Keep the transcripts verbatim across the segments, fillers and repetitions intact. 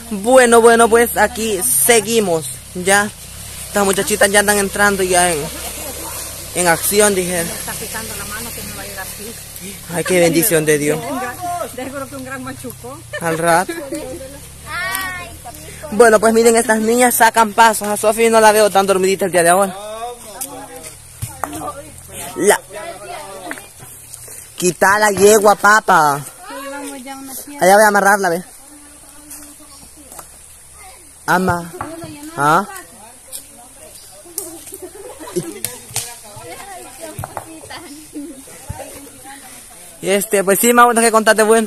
Bueno, bueno, pues aquí seguimos. Ya, estas muchachitas ya andan entrando ya en, en acción, dije. Me está picando la mano que me va a llegar así. Ay, qué bendición de Dios. Seguro que un gran machuco. Al rato. Bueno, pues miren, estas niñas sacan pasos. A Sofía no la veo tan dormidita el día de ahora. La... Quita la yegua, papá. Allá voy a amarrarla, ve. Ama. ¿Ah? Y este, pues sí, mamá, que contate bueno.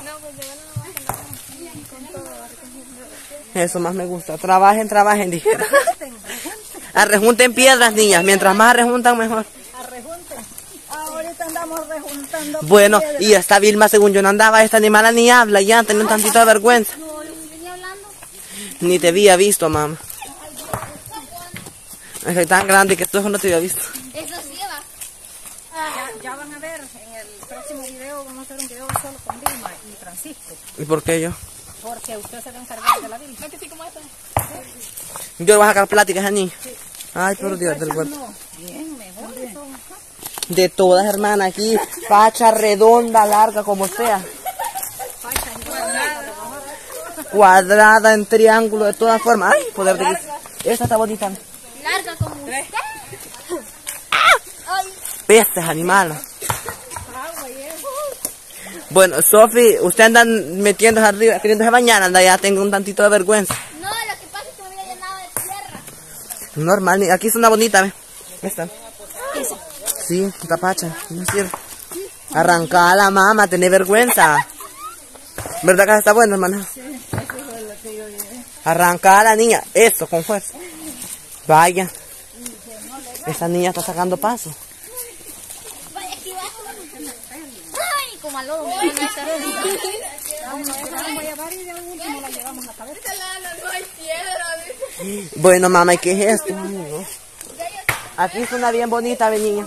Eso más me gusta. Trabajen, trabajen, dijeron. Arrejunten piedras, niñas. Mientras más arrejuntan, mejor. Arrejunten. Ahorita andamos rejuntando. Bueno, y esta Vilma, según yo no andaba, esta animala ni habla, ya tenía un tantito de vergüenza. Ni te había visto, mamá. Es tan grande que tú no te había visto. Eso sí va. Ya, ya van a ver, en el próximo video vamos a hacer un video solo con Vilma y Francisco. ¿Y por qué yo? Porque usted se va a encargar de la Vilma. ¿No que sí como esta? Yo le voy a sacar pláticas a niña. Ay, por Dios del cuerpo. Bien, mejor de eso. De todas, hermana, aquí, facha redonda, larga, como sea. Cuadrada, en triángulo, de todas formas. Ay, poder de Dios. Esta está bonita. Larga como usted. Peces, animales. Bueno, Sofi, usted anda metiéndose arriba, queriéndose bañar, anda ya, tengo un tantito de vergüenza. No, lo que pasa es que me había llenado de tierra. Normal, ni- aquí es una bonita, ¿ve? Esta. Sí, tapacha, no sirve. Arrancala, mamá, tenés vergüenza. ¿Verdad que está bueno, hermana? Arrancala, niña, eso, con fuerza. Vaya. Esa niña está sacando paso. Ay, como al lodo. Bueno, mamá, ¿y qué es esto? Ay, no. Aquí es una bien bonita, ve, niña.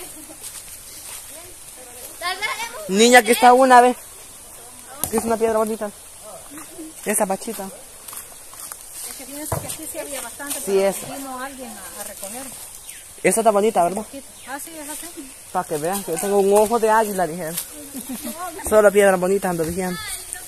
Niña, aquí está una, ve. Aquí es una piedra bonita. Esa pachita. Es que piensa que aquí sí había bastante. Sí, esa. Vino alguien a, a recoger. Esa está bonita, ¿verdad? Ah, sí, es así. Para que vean que yo tengo un ojo de águila, dijeron. Solo piedras bonitas ando diciendo.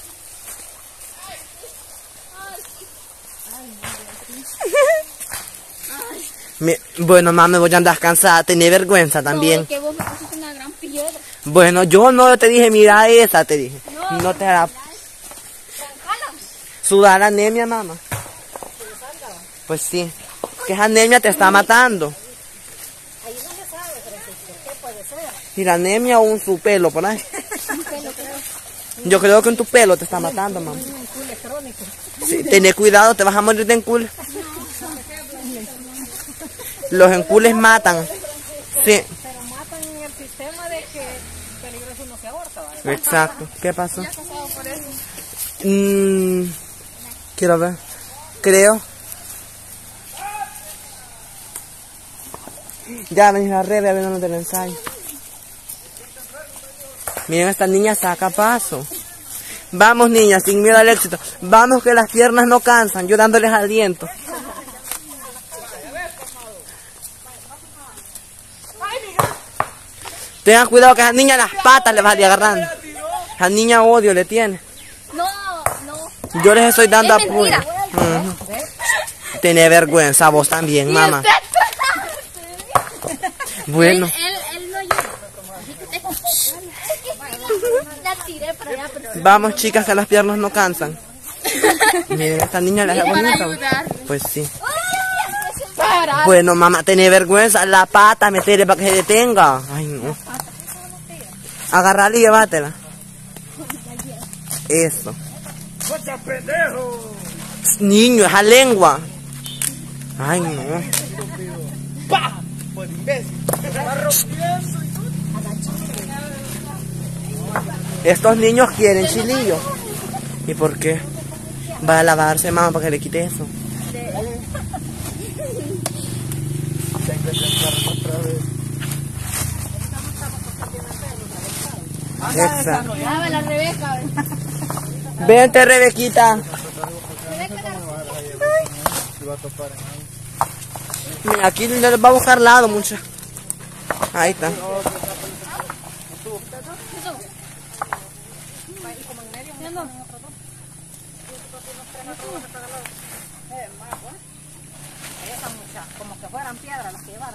Mi- Bueno, mamá, me voy a andar cansada, tenés vergüenza también. No, que vos me pusiste una gran piedra. Bueno, yo no te dije, mira esa, te dije. No te hará sudar anemia, mamá. Pues sí, que esa anemia te está matando. Mira, anemia o un su pelo por ahí. Yo creo que en tu pelo te está matando, mamá. Sí, tené cuidado, te vas a morir de encule. Los encules matan. Sí. Pero matan en el sistema de que peligroso no se aborta, ¿vale? Exacto. ¿Qué pasó? ¿Ya has pasado por eso? Mm, quiero ver. Creo. Ya venís a Rebe a vernos del ensayo. Miren, esta niña saca paso. Vamos, niñas, sin miedo al éxito. Vamos, que las piernas no cansan. Yo dándoles aliento. Tengan cuidado que a esa niña las patas le vas a ir agarrando. A esa niña odio le tiene. No, no. Yo les estoy dando Es apoyo. mentira. Uh-huh. Tenés vergüenza vos también, mamá. Bueno. Él, él, él no lleva. La tiré para allá, pero... Vamos, chicas, que las piernas no cansan. Miren, esta niña la hace bonita. Pues sí. Para. Bueno, mamá, tenés vergüenza. La pata, meterle para que se detenga. Ay, no. Agarrala y llévatela. Eso. Niño, esa lengua. Ay, no. Estos niños quieren chilillo. ¿Y por qué? Va a lavarse, mamá, para que le quite eso. Exacto. Dame la Rebeca. Vente, Rebequita. va a topar en ahí. Mira, aquí le va a buscar lado, mucha. Ahí está. Como que fueran piedras las que llevaron.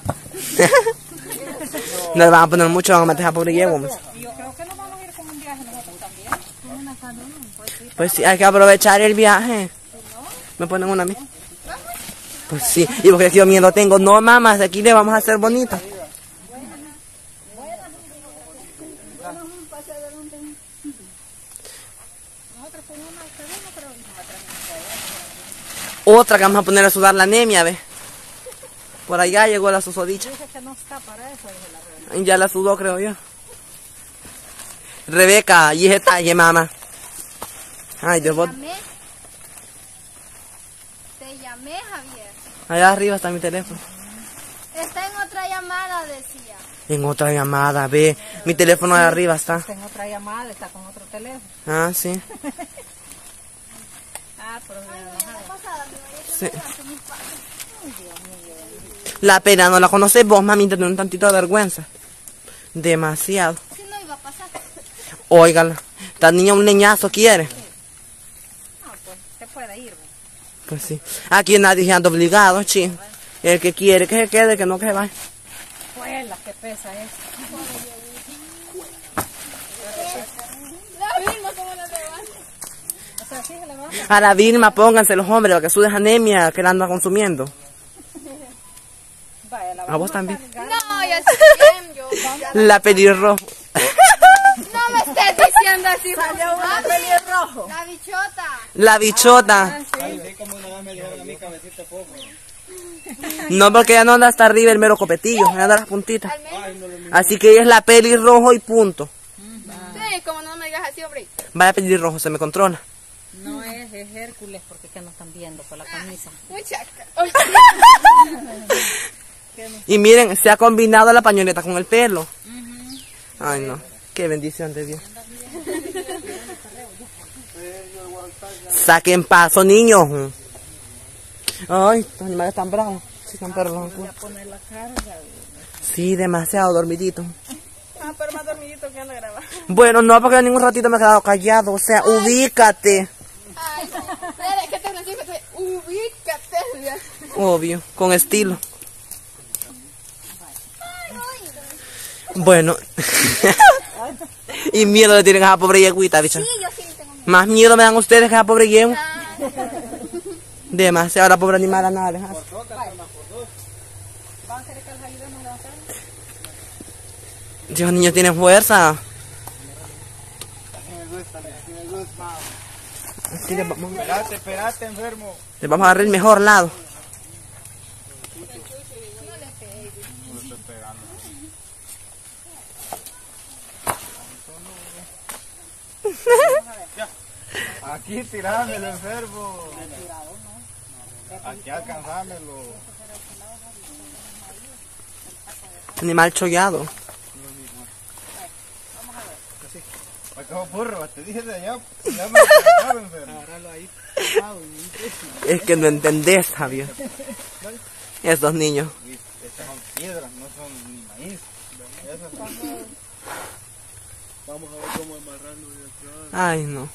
No le van a poner mucho, van a meter a pobre yegua. Y yo creo que nos vamos a ir con un viaje nosotros también. Pues sí, hay que aprovechar el viaje. ¿Me ponen una a mí? Pues sí, y porque yo miedo tengo. No, mamá, de aquí le vamos a hacer bonito. Otra que vamos a poner a sudar la anemia, ¿ves? Por allá llegó la susodicha. Dice que no está para eso, dice la Rebeca. Ya la sudó, creo yo. Rebeca, y es esta, y mamá. Ay, Dios, vos. Te llamé. Te llamé, Javier. Allá arriba está mi teléfono. Está en otra llamada, decía. En otra llamada, ve. Mi teléfono de arriba está. Está en otra llamada, está con otro teléfono. Ah, sí. Ah, pero ya Sí. La pena no la conoces vos, mami, te tenés un tantito de vergüenza. Demasiado. Si no iba a pasar. Óigala, esta niña un leñazo quiere. no, pues se puede ir. ¿Ve? Pues sí. Aquí nadie anda obligado, chi. El que quiere que se quede, que no que se vaya. Pues la que pesa es. La misma como la levanta. O sea, sí se le va. A la Vilma pónganse los hombres, para que sudes anemia que la anda consumiendo. Vaya, la A vos también. No, ya estoy bien, yo. La pelirrojo. No me estés diciendo así. Salió una pelirrojo. La bichota. La bichota. Así como una vez me dijeron a mí, cabecita poco. No, porque ella no anda hasta arriba el mero copetillo, ella anda las puntitas. Al menos. Así que ella es la pelirrojo y punto. Sí, como no me digas así, hombre. Vaya pelirrojo, se me controla. No es, es Hércules porque que no están viendo por la camisa. Muchacha. Y miren, se ha combinado la pañoleta con el pelo. Ay, no. Qué bendición de Dios. Saquen paso, niños. Ay, estos animales están bravos. Sí, están perros. Sí, demasiado dormidito. Ah, pero más dormidito que anda grabando. Bueno, no, porque en ningún ratito me he quedado callado. O sea, ubícate. Ay, dale, que te lo digo, ubícate. Obvio, con estilo. Bueno. Y miedo le tienen a esa pobre yeguita, bicha. Sí, yo sí tengo miedo. Más miedo me dan ustedes que a esa pobre yegua. Demasiado, la pobre animal a nada les hace. Dios, niños tienen fuerza. Así les vamos, Espérate, espérate, enfermo. les vamos a agarrar el mejor lado. Aquí tirámelo, enfermo. Aquí alcanzámelo. Animal chollado. Acabo porro, te dije de allá. Ya me alcanzaba, enfermo. Agárralo ahí. Es que no entendés, Javier. Estos niños. Estas son piedras, no son ni maíz. Esas son... Vamos a ver cómo amarrarlo de acá. Ay, no.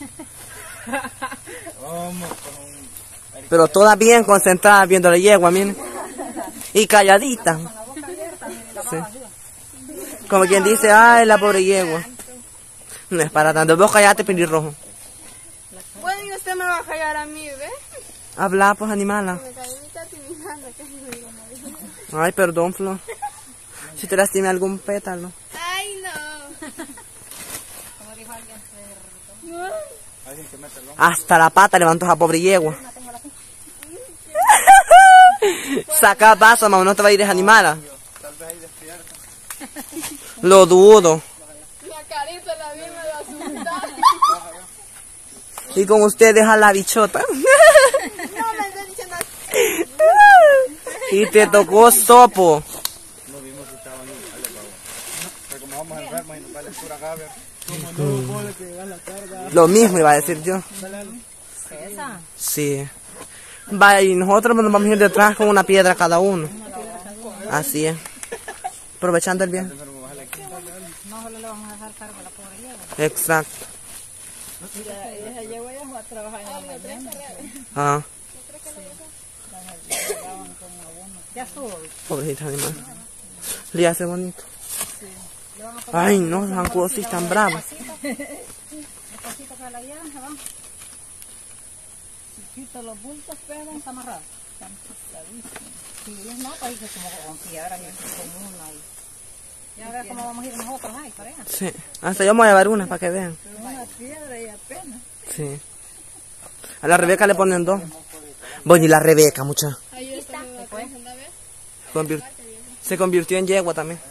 Vamos con... Pero todas bien concentradas viendo la yegua, miren. Y calladita. Sí. Como quien dice, ay, la pobre yegua. No es para tanto. Vos callate, pelirrojo. Bueno, y usted me va a callar a mí, ¿ves? Habla, pues, animala. Me cayó mi tati mirando, que me digo, no. Ay, perdón, Flor. Si te lastimé algún pétalo. Ay, no. Como dijo alguien, Alguien que mete el hombro. Hasta la pata levantó esa pobre yegua. Saca paso, mamá, no te va a ir desanimada. Tal vez ahí despierta. Lo dudo. La carita la vi, me lo asustar. Y con ustedes a la bichota. No, me estás diciendo así. Y te tocó sopo. No vimos si estaban ahí. Pero como vamos enfermos y nos vale pura gavia. Como no puede que llegar la carga. Lo mismo iba a decir yo. ¿esa? Sí. Vaya, y nosotros nos vamos a ir detrás con una piedra cada uno. Así es. Aprovechando el viaje. No solo le vamos a dejar cargo a la pobre yegua. Exacto. Mira, esa yegua ya va a trabajar en la mañana. Ah, Ya estuvo. pobrecita animal. Le hace bonito. Ay, no, los zancudos sí están bravos. Despacito que la llevan, se van. Chiquito, los bultos pegan, está amarrado. Están picadísimos. Si ellos no, pues es como con piedras y con una. Y ya ves cómo vamos a ir nosotros ahí, para allá. Sí. Hasta yo me voy a llevar una para que vean. Una piedra y apenas. Sí. A la Rebeca le ponen dos. Bueno, y la Rebeca, mucha. Ahí está. ¿Después? ¿Una vez? Convir- Se convirtió en yegua también.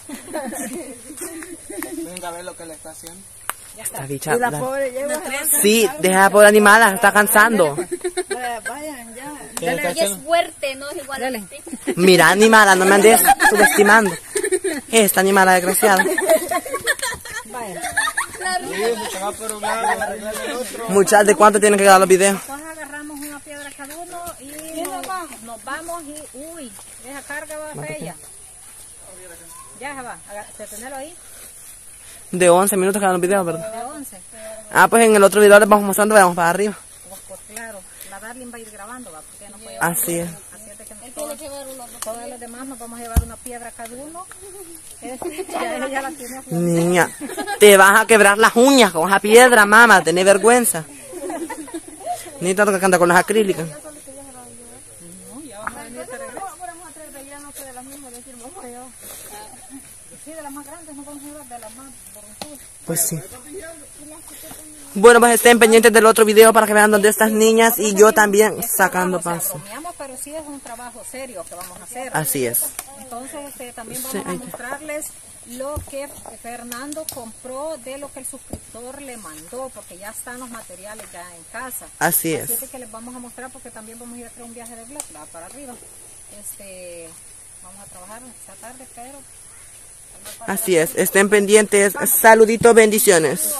Venga a ver lo que le está haciendo. Esta bicha. La la- pobre yegua. Sí, deja por animal, la está cansando. Vayan ya. Y es fuerte, no es igual a Dale. ti. Mira, animala, no me andes subestimando. Esta animala desgraciada. Vaya. Sí, se va por un lado, va a arreglar el otro. Muchas, ¿de cuánto tienen que quedar los videos? Entonces agarramos una piedra cada uno y nos, nos vamos y, uy, esa carga va fea. Ya se va, Aga- detenerlo ahí, De once minutos quedan los videos, ¿verdad? de once. Ah, pues en el otro video les vamos mostrando, vamos para arriba. Pues, pues claro, la Darlene va a ir grabando, va, porque no puede Así es. Así es de que Él tiene todos, que ver uno. todos los demás nos vamos a llevar una piedra cada uno. Este, ya ella ya la tiene aflojada. Niña, te vas a quebrar las uñas con esa piedra, mamá, tenés vergüenza. Ni tanto que anda con las acrílicas. No, ya vamos a venir de regreso. Vamos a traer de allá, no que de las mismas, decir, vamos a llevar. Sí, de las más grandes, no vamos a llevar de las más borronzudas. Pues sí. Bueno, pues estén pendientes del otro video para que vean donde estas niñas y yo también sacando O sea, paso. bromeamos, pero sí es un trabajo serio que vamos a hacer. Así es. Entonces este, también Sí, vamos a ahí. mostrarles lo que Fernando compró de lo que el suscriptor le mandó, porque ya están los materiales ya en casa. Así Así es. es que les vamos a mostrar, porque también vamos a ir a hacer un viaje de vlog, ¿verdad? Para arriba. Este, vamos a trabajar esta tarde, pero... Así es. Estén pendientes. Saluditos, bendiciones.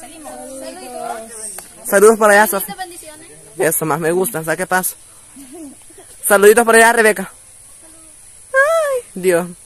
Saludos por allá, Sofía. Bendiciones. Eso más me gusta. ¿Sabes qué pasa? Saluditos por allá, Rebeca. Ay, Dios.